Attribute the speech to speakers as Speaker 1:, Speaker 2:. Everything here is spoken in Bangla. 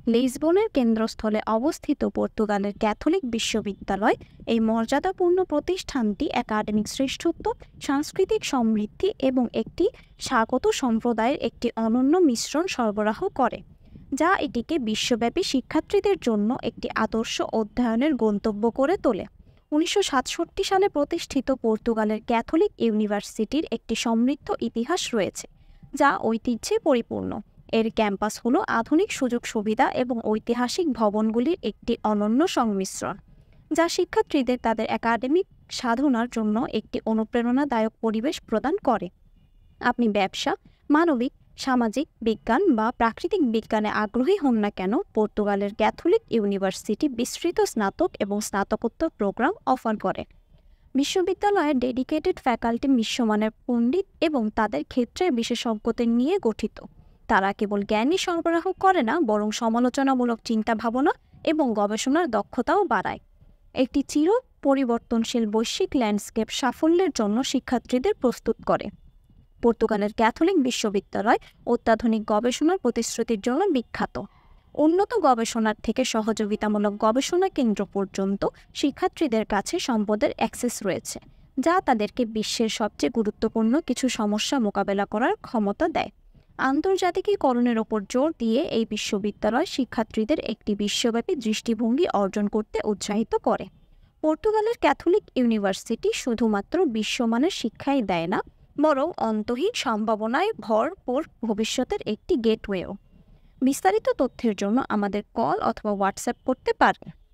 Speaker 1: লিসবনের কেন্দ্রস্থলে অবস্থিত পর্তুগালের ক্যাথলিক বিশ্ববিদ্যালয় এই মর্যাদাপূর্ণ প্রতিষ্ঠানটি একাডেমিক শ্রেষ্ঠত্ব, সাংস্কৃতিক সমৃদ্ধি এবং একটি স্বাগত সম্প্রদায়ের একটি অনন্য মিশ্রণ সরবরাহ করে, যা এটিকে বিশ্বব্যাপী শিক্ষার্থীদের জন্য একটি আদর্শ অধ্যয়নের গন্তব্য করে তোলে। 1967 সালে প্রতিষ্ঠিত পর্তুগালের ক্যাথলিক ইউনিভার্সিটির একটি সমৃদ্ধ ইতিহাস রয়েছে, যা ঐতিহ্যে পরিপূর্ণ। এর ক্যাম্পাস হলো আধুনিক সুযোগ সুবিধা এবং ঐতিহাসিক ভবনগুলির একটি অনন্য সংমিশ্রণ, যা শিক্ষার্থীদের তাদের একাডেমিক সাধনার জন্য একটি অনুপ্রেরণাদায়ক পরিবেশ প্রদান করে। আপনি ব্যবসা, মানবিক, সামাজিক বিজ্ঞান বা প্রাকৃতিক বিজ্ঞানে আগ্রহী হন না কেন, পর্তুগালের ক্যাথলিক ইউনিভার্সিটি বিস্তৃত স্নাতক এবং স্নাতকোত্তর প্রোগ্রাম অফার করে। বিশ্ববিদ্যালয়ের ডেডিকেটেড ফ্যাকাল্টি বিশ্বমানের পণ্ডিত এবং তাদের ক্ষেত্রের বিশেষজ্ঞদের নিয়ে গঠিত। তারা কেবল জ্ঞানই সরবরাহ করে না, বরং সমালোচনামূলক চিন্তাভাবনা এবং গবেষণার দক্ষতাও বাড়ায়। একটি চির পরিবর্তনশীল বৈশ্বিক ল্যান্ডস্কেপ সাফল্যের জন্য শিক্ষার্থীদের প্রস্তুত করে। পর্তুগালের ক্যাথলিক বিশ্ববিদ্যালয় অত্যাধুনিক গবেষণার প্রতিশ্রুতির জন্য বিখ্যাত। উন্নত গবেষণার থেকে সহযোগিতামূলক গবেষণা কেন্দ্র পর্যন্ত শিক্ষার্থীদের কাছে সম্পদের অ্যাক্সেস রয়েছে, যা তাদেরকে বিশ্বের সবচেয়ে গুরুত্বপূর্ণ কিছু সমস্যা মোকাবেলা করার ক্ষমতা দেয়। আন্তর্জাতিকীকরণের ওপর জোর দিয়ে এই বিশ্ববিদ্যালয় শিক্ষার্থীদের একটি বিশ্বব্যাপী দৃষ্টিভঙ্গি অর্জন করতে উৎসাহিত করে। পর্তুগালের ক্যাথলিক ইউনিভার্সিটি শুধুমাত্র বিশ্বমানের শিক্ষাই দেয় না, বরং অন্তহীন সম্ভাবনায় ভরপুর ভবিষ্যতের একটি গেটওয়েও। বিস্তারিত তথ্যের জন্য আমাদের কল অথবা হোয়াটসঅ্যাপ করতে পারেন।